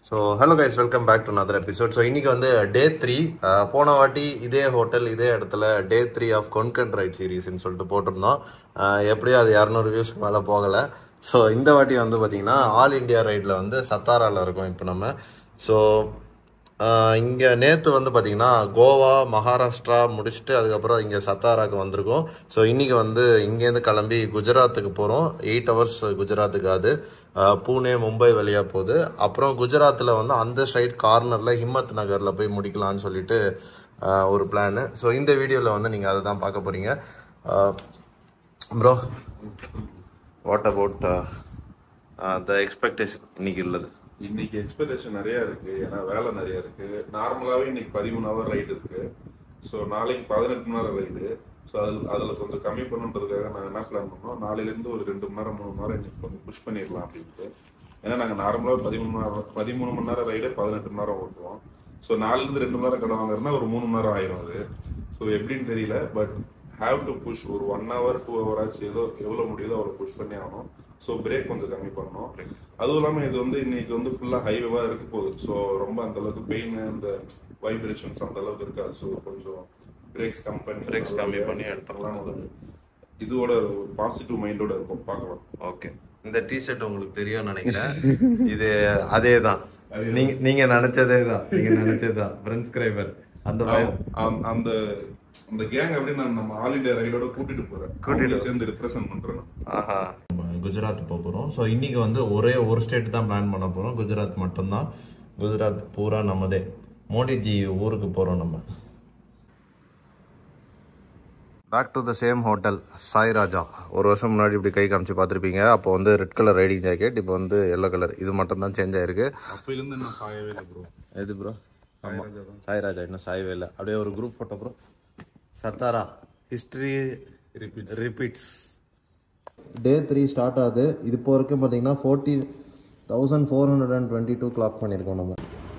So hello guys, welcome back to another episode. So இன்றைக்கி வந்து day 3. போன வாட்டி இதே ஹோட்டல் இதே இடத்துல டே 3 ஆஃப் கொன்கன் ரைட் சீரீஸ்ன்னு சொல்லிட்டு போட்டிருந்தோம். எப்படியும் அது 200 வியூஸ்க்கு மேலே போகலை. ஸோ இந்த வாட்டி வந்து பார்த்திங்கன்னா ஆல் இண்டியா ரைடில் வந்து சத்தாராவில் இருக்கோம் இப்போ நம்ம. ஸோ இங்கே நேற்று வந்து பார்த்திங்கன்னா கோவா மகாராஷ்டிரா முடிச்சுட்டு அதுக்கப்புறம் இங்கே சத்தாராவுக்கு வந்திருக்கோம். ஸோ இன்றைக்கி வந்து இங்கேருந்து கிளம்பி குஜராத்துக்கு போகிறோம். 8 hours குஜராத்துக்கு. அது பூனே மும்பை வழியாக போகுது. அப்புறம் குஜராத்தில் வந்து அந்த சைட் கார்னரில் ஹிம்மத் நகரில் போய் முடிக்கலான்னு சொல்லிட்டு ஒரு பிளானு. ஸோ இந்த வீடியோவில் வந்து நீங்கள் அதை தான் பார்க்க போகிறீங்க. Bro, what about the expectation இன்னைக்கு உள்ளது? இன்னைக்கு எக்ஸ்பெக்டேஷன் நிறைய இருக்கு, ஏன்னா வேலை நிறைய இருக்கு. நார்மலாவே இன்னைக்கு 13 hour ரைடு இருக்கு. ஸோ நாளைக்கு 18 மணி நேரம் ரைடு. ஸோ அதில் கொஞ்சம் கம்மி பண்ணுன்றதுக்காக நாங்கள் என்ன பிளான் பண்ணோம், நாளையிலேருந்து ஒரு 2 மணி நேரம் 3 மணி நேரம் இன்னைக்கு கொஞ்சம் புஷ் பண்ணிடலாம் அப்படின்ட்டு. ஏன்னா நாங்கள் நார்மலாக 13 மணி நேரம் ரைடு 18 மணி நேரம் ஓட்டுவோம். ஸோ 4லேருந்து 2 மணி நேரம் கடை வாங்குறதுனா ஒரு 3 மணி நேரம் ஆயிரும் அது. ஸோ எப்படின்னு தெரியல, பட் ஹாவ் டு புஷ். ஒரு 1 hour 2 hour ஆச்சு எவ்வளோ முடியுதோ அவ்வளோ புஷ் பண்ணி ஆகணும். ஸோ பிரேக் கொஞ்சம் கம்மி பண்ணணும். அதுவும் இல்லாமல் இது வந்து இன்னைக்கு வந்து ஃபுல்லாக ஹைவேவாக இருக்க போகுது. ஸோ ரொம்ப அந்த அளவுக்கு பெயின் இந்த வைப்ரேஷன்ஸ் அந்த அளவுக்கு இருக்காது. ஸோ கொஞ்சம் பிரேக்ஸ் கம்மி பண்ணி எடுத்துடலாம். இதோட பாசிட்டிவ் மைண்டோட இருக்கும், பார்க்கலாம். ஓகே, இந்த டிஷர்ட் உங்களுக்கு தெரியும்னு நினைக்கிறேன். இது அதே தான், நீங்கள் நினச்சதே தான் ஃப்ரெண்ட்ஸ்கிரைபர். அந்த அந்த கேங் அப்படியே நான் நம்ம ஆல் இண்டியா ரைடோட கூட்டிட்டு சேர்ந்து ரெப்ரசென்ட் பண்றேன். ஆஹா, குஜராத் போக போகிறோம். ஸோ இன்னைக்கு வந்து ஒரு ஸ்டேட் தான் பிளான் பண்ண போகிறோம், குஜராத் மட்டும்தான். குஜராத் பூரா நம்மதே. மோடிஜி ஊருக்கு போகிறோம் நம்ம. Back to the same hotel, Sai Raja. ஒரு வருஷம் முன்னாடி இப்படி கை காமிச்சு பார்த்துருப்பீங்க. அப்போ வந்து ரெட் கலர் ரைடிங் ஜாக்கெட், இப்போ வந்து எல்லோ கலர். இது மட்டும் தான் சேஞ்ச் ஆயிருக்கு. அப்போலேருந்து இன்னும் சாயவே இல்லை ப்ரோ. எது ப்ரோ? சாய் ராஜா இன்னும் சாயவே இல்லை. அப்படியே ஒரு group photo bro. Satara history repeats. Day 3 start ஆகுது. இது இப்போ வரைக்கும் பார்த்தீங்கன்னா 14,422 கிளாக் பண்ணியிருக்கோம் நம்ம.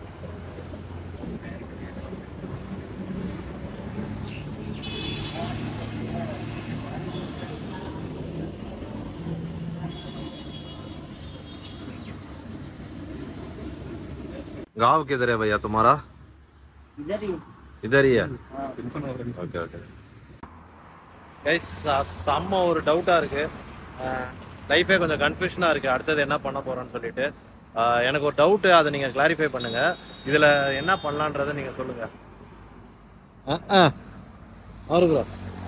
गाँव किधर है भैया तुम्हारा? इधर ही है. ओके ओके கைஸ், செம்ம ஒரு டவுட்டாக இருக்குது. லைஃபே கொஞ்சம் கன்ஃபியூஷனாக இருக்குது, அடுத்தது என்ன பண்ண போகிறோன்னு சொல்லிட்டு. எனக்கு ஒரு டவுட்டு, அதை நீங்கள் கிளாரிஃபை பண்ணுங்கள். இதில் என்ன பண்ணலான்றதை நீங்கள் சொல்லுங்கள். ப்ரோ,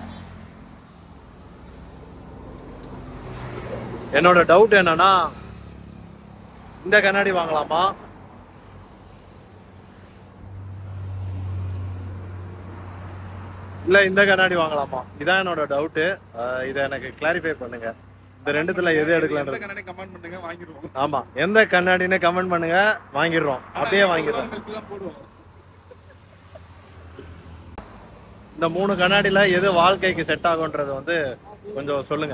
என்னோட டவுட் என்னன்னா, இந்த கண்ணாடி வாங்கலாமா இல்லை இந்த கண்ணாடி வாங்கலாமா? இதான் என்னோட டவுட்டு. இதை எனக்கு கிளாரிஃபை பண்ணுங்க. இந்த ரெண்டுத்துல எது எடுக்கலாம்ன்றது கமெண்ட் பண்ணுங்க, வாங்கிடுவோம். ஆமா, எந்த கண்ணாடின்னு கமெண்ட் பண்ணுங்க, வாங்கிடுறோம். அப்படியே வாங்கிடுறோம். இந்த 3 கண்ணாடியில எது வாழ்க்கைக்கு செட் ஆகுன்றது வந்து கொஞ்சம் சொல்லுங்க.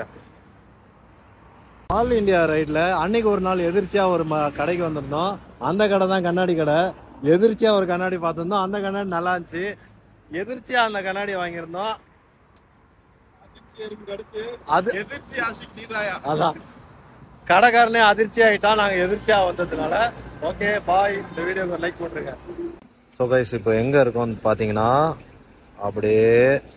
ஆல் இண்டியா ரைட்ல அன்னைக்கு ஒரு நாள் எதிர்ச்சியா ஒரு கடைக்கு வந்திருந்தோம். அந்த கடை தான் கண்ணாடி கடை. எதிர்ச்சியா ஒரு கண்ணாடி பார்த்திருந்தோம். அந்த கண்ணாடி நல்லா இருந்துச்சு. எதிர்ச்சியா அந்த கண்ணாடி வாங்கியிருந்தோம். அதான் கடைக்காரனே அதிர்ச்சி ஆகிட்டா, நாங்கள் எதிர்ச்சியா வந்ததுனால. ஓகே பாய், இந்த வீடியோக்கு லைக் போட்டுருங்க. ஸோ கைஸ், இப்போ எங்கே இருக்கோம்னு பார்த்தீங்கன்னா அப்படியே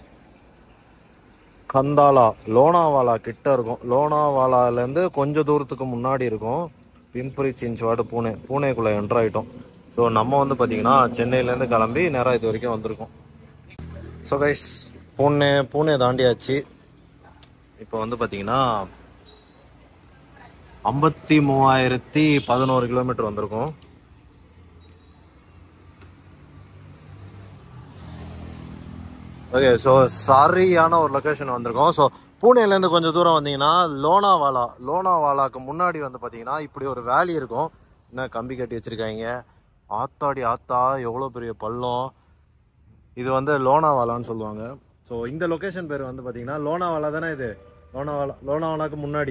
கந்தாலா லோனாவாலா கிட்ட இருக்கும். லோனாவாலாலேருந்து கொஞ்சம் தூரத்துக்கு முன்னாடி இருக்கும். பிம்பரி சின்ச்வாடு பூனேக்குள்ளே என்ட்ரு ஆகிட்டோம். ஸோ நம்ம வந்து பார்த்தீங்கன்னா சென்னையிலேருந்து கிளம்பி நேராக இது வரைக்கும் வந்திருக்கோம். ஸோ கைஸ், பூனே தாண்டியாச்சு. இப்போ வந்து பார்த்தீங்கன்னா 53,011 கிலோமீட்டர் வந்திருக்கோம். ஓகே, ஸோ சரியான ஒரு லொக்கேஷன் வந்திருக்கோம். ஸோ பூனேலேருந்து கொஞ்சம் தூரம் வந்தீங்கன்னா லோனாவாலாக்கு முன்னாடி வந்து பார்த்தீங்கன்னா இப்படி ஒரு வேலி இருக்கும். என்ன கம்பி கட்டி வச்சுருக்காங்க. ஆத்தாடி ஆத்தா, எவ்வளோ பெரிய பள்ளம். இது வந்து லோனாவாலான்னு சொல்லுவாங்க. ஸோ இந்த லொக்கேஷன் பேர் வந்து பார்த்தீங்கன்னா லோனாவாலா தானே. இது லோனாவாலாக்கு முன்னாடி.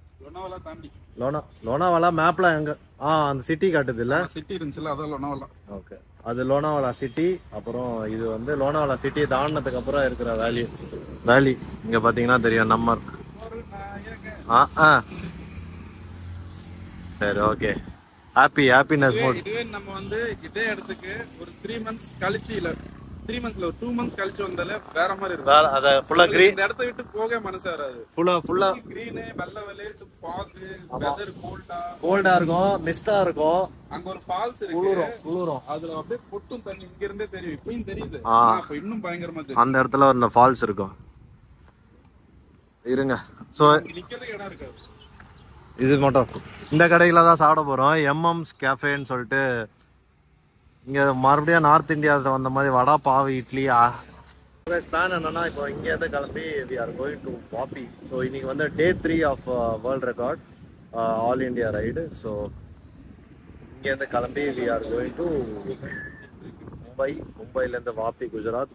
லோனாவாலா மேப்பில் எங்கே அந்த சிட்டி காட்டுது இல்லை? சிட்டி இருந்துச்சுல்ல, அதான் லோனாவாலா. ஓகே, அது லோனாவாலா சிட்டி. அப்புறம் இது வந்து லோனாவாலா சிட்டி தாண்டினதுக்கு அப்புறம் இருக்கிற வேலி. இங்கே பார்த்தீங்கன்னா தெரியும் நம்பர். சரி, ஓகே. Happiness mood. இதுவே நம்ம வந்து இதே இடத்துக்கு ஒரு 3 months கழிச்சு இல்ல 3 months இல்ல 2 months கழிச்சு வந்தாலே வேற மாதிரி இருக்கும். அத ஃபுல்லா கிரீன், இந்த இடத்தை விட்டு போக மனசு வராது. ஃபுல்லா கிரீன், வெள்ளை வெளிச்ச fog, weather கோல்டா இருக்கும், மிஸ்டா இருக்கும். அங்க ஒரு ஃபால்ஸ் இருக்கு, குளிரும். அதுல அப்படியே பொட்டும் தண்ணி இங்க இருந்தே தெரியும். இப்பயும் தெரியுது. அப்ப இன்னும் பயங்கரமா தெரியும். அந்த இடத்துல ஒரு ஃபால்ஸ் இருக்கும். இருங்க. சோ நிக்கிறதுக்கு இடம் இருக்காது. இது மட்டும் இந்த கடையில தான் சாப்பிட போறோம். எம்எம்ஸ் கேஃபேன்னு சொல்லிட்டு. இங்க மறுபடியும் நார்த் இந்தியாவில் வந்த மாதிரி வடா பாவு இட்லி. பிளான் என்னன்னா இப்போ இங்கேருந்து கிளம்பி we are going to Vapi. So இன்னைக்கு வந்து day 3 of world record all India ride. So இங்கேருந்து கிளம்பி வி ஆர் கோயிங் டு மும்பைலேருந்து வாபி, குஜராத்.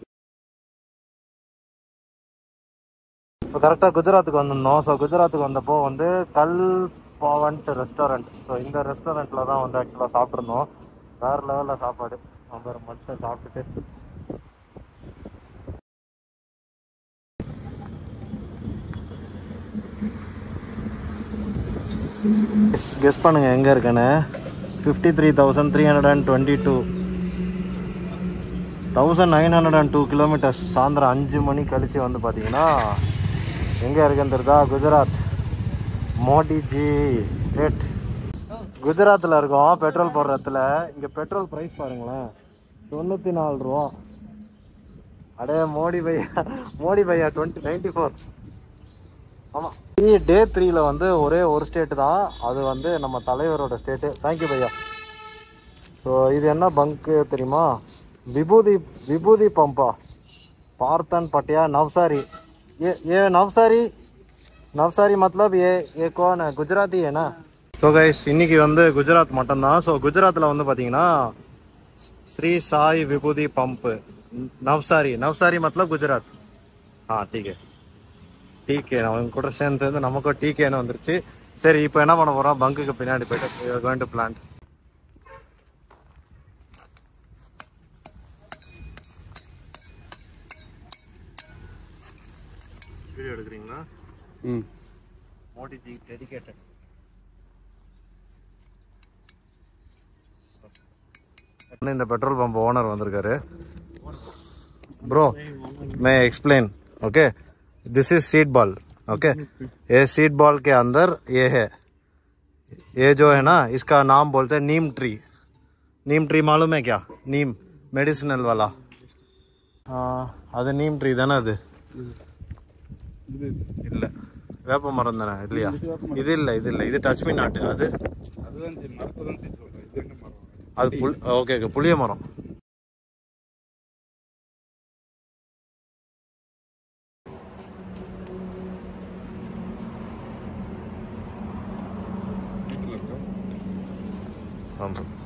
இப்போ கரெக்டாக குஜராத்துக்கு வந்திருந்தோம். ஸோ குஜராத்துக்கு வந்தப்போ வந்து கல் பாவன்ட் ரெஸ்டாரண்ட். ஸோ இந்த ரெஸ்டாரண்ட்டில் தான் வந்து ஆக்சுவலாக சாப்பிட்ருந்தோம். வேறு லெவலில் சாப்பாடு. நம்ம மட்டும் சாப்பிட்டுட்டு கெஸ் பண்ணுங்க எங்கே இருக்குன்னு. 53,322 1902 கிலோமீட்டர்ஸ். சாயந்தரம் 5 மணி கழிச்சு வந்து பார்த்தீங்கன்னா எங்கே இருக்குன்னு தெரியுதா? குஜராத், மோடிஜி ஸ்டேட். குஜராத்தில் இருக்கோம் பெட்ரோல் போடுற இடத்துல. இங்கே பெட்ரோல் ப்ரைஸ் பாருங்களேன், 94 ரூபா. அடே மோடி பையா 94. ஆமாம், டே 3ல வந்து ஒரே ஒரு ஸ்டேட்டு தான், அது வந்து நம்ம தலைவரோட ஸ்டேட்டு. தேங்க்யூ பையா. ஸோ இது என்ன பங்க்கு தெரியுமா? விபூதி பம்பா, பார்த்தன் பட்டியா, நவ்சாரி. ये नवसारी मतलब ये कौन है? गुजराती है ना? ஸோ கைஸ் இன்னைக்கு வந்து குஜராத் மட்டும்தான். ஸோ குஜராத்தில் வந்து பார்த்தீங்கன்னா ஸ்ரீ சாய் விபூதி பம்ப் நவ்சாரி मतलब குஜராத். டீகே அவங்க கூட சேர்ந்து நமக்கும் டீகேன்னு வந்துருச்சு. சரி, இப்போ என்ன பண்ண போகிறோம்? பங்குக்கு பின்னாடி போயிட்டு கோயிங் டு பிளான்ட். வீடியோ எடுக்கிறீங்களா? மோடிஜி டெடிகேட்டட். இந்த பெட்ரோல் பம்ப் ஓனர் வந்திருக்காரு. ப்ரோ मैं explain okay. This is seat ball okay. ये सीट बॉल के अंदर ये है, ये जो है ना इसका नाम बोलते हैं नीम ट्री. नीम ट्री मालूम है क्या? नीम मेडिसिनल वाला. அது நீம் ட்ரீ தானே? அது இல்லை, வேப்ப மரம் தானே? இல்லையா, இது இல்லை, இது டச்மி நாட்டு. அது அது ஓகே புளிய மரம். ஆமாம்.